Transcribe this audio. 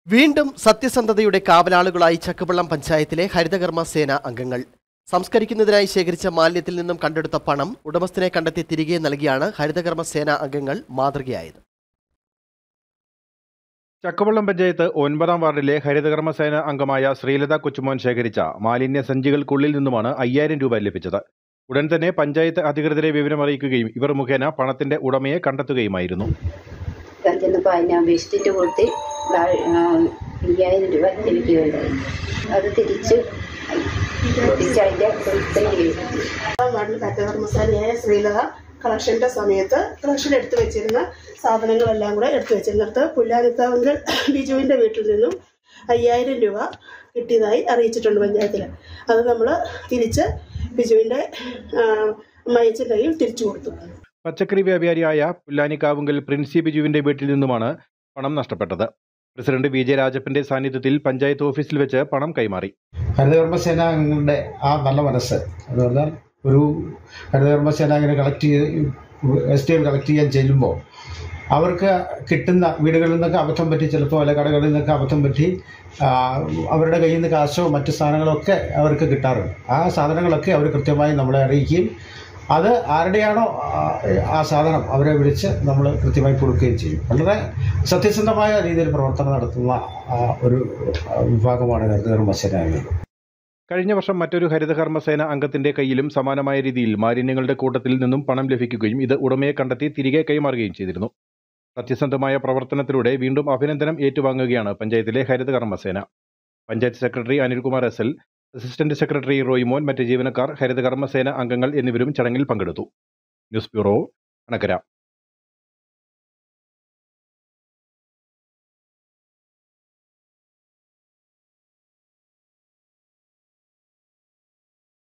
വീണ്ടും സത്യസന്ധതയുടെ കാവലാളുകളായി ചക്കുവള്ളം പഞ്ചായത്തിലെ ഹരിതകർമ്മ സേന അംഗങ്ങൾ. സംസ്കരിക്കുന്നതിനായി ശേഖരിച്ച മാലിന്യത്തിൽ നിന്നും കണ്ടെടുത്ത പണം ഉടമസ്ഥനെ കണ്ടെത്തി തിരികെ നൽകിയാണ് ഹരിതകർമ്മ സേന അംഗങ്ങൾ മാതൃകയായത്. ചക്കുവള്ളം പഞ്ചായത്ത് 9-ാം വാർഡിലെ ഹരിതകർമ്മ സേന അംഗമായ ശ്രീലത കൊച്ചുമോൻ ശേഖരിച്ച മാലിന്യ സഞ്ചികൾക്കുള്ളിൽ നിന്നുമാണ് 5000 രൂപ ലഭിച്ചത്. ഉടൻ തന്നെ പഞ്ചായത്ത് അധികൃതരെ വിവരമറിയിക്കുകയും ഇവർ മുഖേന പണത്തിന്റെ ഉടമയെ കണ്ടെത്തുകയുമായിരുന്നു. അപേക്ഷിച്ചിട്ട് കൊടുത്ത് 5000 രൂപ ലഭിക്കുകയുണ്ടായി. അത് തിരിച്ച് വാർഡിൽ ഹരിതകർമ്മസേനയായ ശ്രീലത കളക്ഷന്റെ സമയത്ത് കളക്ഷൻ എടുത്തു വെച്ചിരുന്ന സാധനങ്ങളെല്ലാം കൂടെ എടുത്തു വെച്ചിരുന്നിടത്ത് പുല്ലാനിക്കാവങ്കൽ ബിജുവിന്റെ വീട്ടിൽ നിന്നും 5000 രൂപ കിട്ടിയതായി അറിയിച്ചിട്ടുണ്ട് പഞ്ചായത്തിൽ. അത് നമ്മൾ തിരിച്ച് ബിജുവിന്റെ അമ്മയച്ചൻ്റെ കയ്യിൽ തിരിച്ചു കൊടുത്തു. പച്ചക്കറി വ്യാപാരിയായ പുല്ലാനിക്കാവുങ്കൽ പ്രിൻസി ബിജുവിന്റെ വീട്ടിൽ നിന്നുമാണ് പണം നഷ്ടപ്പെട്ടത്. പ്രസിഡന്റ് വി ജെ രാജപ്പന്റെ സാന്നിധ്യത്തിൽ പഞ്ചായത്ത് ഓഫീസിൽ വെച്ച് പണം കൈമാറി. ഹരിതകർമ്മസേന അംഗങ്ങളുടെ ആ നല്ല മനസ്സ് എന്ന് പറഞ്ഞാൽ ഒരു ഹരിതകർമ്മസേന അങ്ങനെ വേസ്റ്റുകൾ കളക്ട് ചെയ്യാൻ ചെല്ലുമ്പോൾ അവർക്ക് കിട്ടുന്ന വീടുകളിൽ നിന്നൊക്കെ അബദ്ധം പറ്റി, ചിലപ്പോൾ വല്ല കടകളിൽ നിന്നൊക്കെ അബദ്ധം പറ്റി അവരുടെ കയ്യിൽ നിന്ന് കാശോ മറ്റു സാധനങ്ങളൊക്കെ അവർക്ക് കിട്ടാറുണ്ട്. ആ സാധനങ്ങളൊക്കെ അവർ കൃത്യമായി നമ്മളെ അറിയിക്കുകയും അത് ആരുടെയാണോ ആ സാധനം അവരെ വിളിച്ച് നമ്മൾ കൃത്യമായി കൊടുക്കുകയും ചെയ്യും. വളരെ സത്യസന്ധമായ രീതിയിൽ പ്രവർത്തനം നടത്തുന്ന ഒരു വിഭാഗമാണ് ഹരിതകർമ്മസേന അംഗങ്ങൾ. കഴിഞ്ഞ വർഷം മറ്റൊരു ഹരിതകർമ്മസേന അംഗത്തിന്റെ കയ്യിലും സമാനമായ രീതിയിൽ മാലിന്യങ്ങളുടെ കൂട്ടത്തിൽ നിന്നും പണം ലഭിക്കുകയും ഇത് ഉടമയെ കണ്ടെത്തി തിരികെ കൈമാറുകയും ചെയ്തിരുന്നു. സത്യസന്ധമായ പ്രവർത്തനത്തിലൂടെ വീണ്ടും അഭിനന്ദനം ഏറ്റുവാങ്ങുകയാണ് പഞ്ചായത്തിലെ Harithakarmasena. Panchayat secretary Anilkumar SL, assistant secretary Roymon, മറ്റ് ജീവനക്കാർ, ഹരിതകർമ്മസേന അംഗങ്ങൾ എന്നിവരും ചടങ്ങിൽ പങ്കെടുത്തു. News bureau, Anakkara.